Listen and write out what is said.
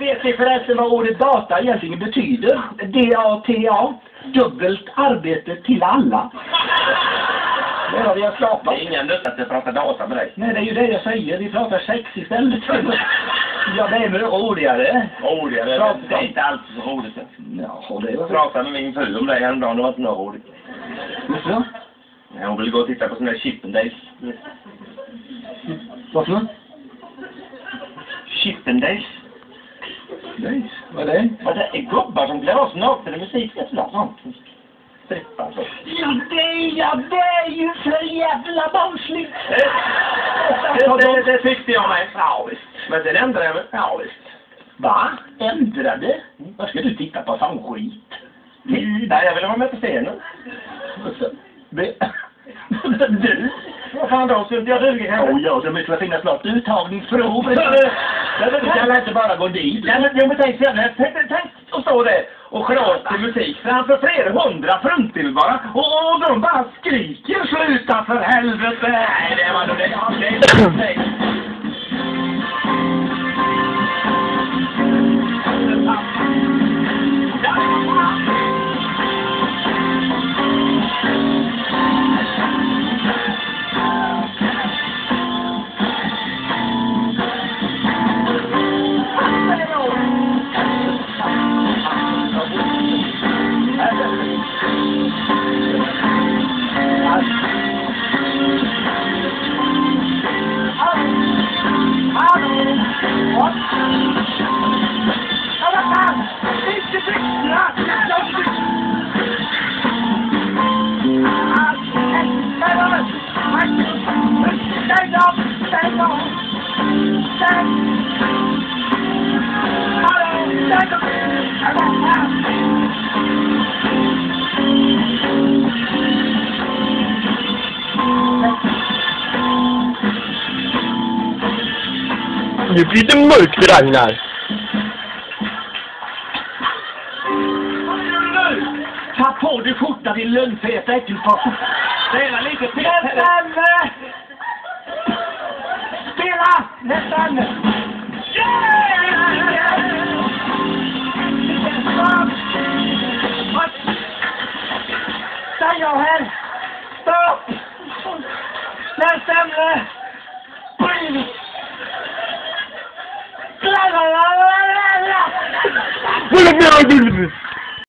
Vet ni förresten vad ordet data egentligen betyder? D-A-T-A. Dubbelt arbete till alla. Det har vi har skapat. Det är ingen lust att jag pratar data med dig. Nej, det är ju det jag säger. Vi pratar sex istället. Ja, det är väl roligare. Roligare? Det är inte alls så roligt. Ja, det var så. Jag pratade med min fru om det häromdagen. Det var inte något roligt. Varför? Ja, hon ville gå och titta på sån där Chippendales. Varför? Chippendales? Nej, vad är det? Ja, det är gubbar som klär oss nakna till musik. Vet du något? Strippa så. Ja, det är ju för jävla barnsligt. Det tyckte jag med. Ja, visst. Men sen ändrade jag mig. Ja, visst. Va? Ändrade? Vad ska du titta på sån skit? Nej, jag ville vara med på scenen. Du? Vad fan då? Skulle inte jag duga här? Ja, det måste finnas något uttagningsprov. Du kan inte bara gå dit. Nej, men tänk att stå där och klå till musik framför flera hundra fruntimmer bara. Och de bara skriker sluta för helvete. Nej, det var nog det. Nu blir det mörkt, Ragnar. Ta på dig skjorta, din lönnfeta äckelpap. Spela lite till. Spela! Nästan! Stann jag här! Stopp! Nästan! Vad är det?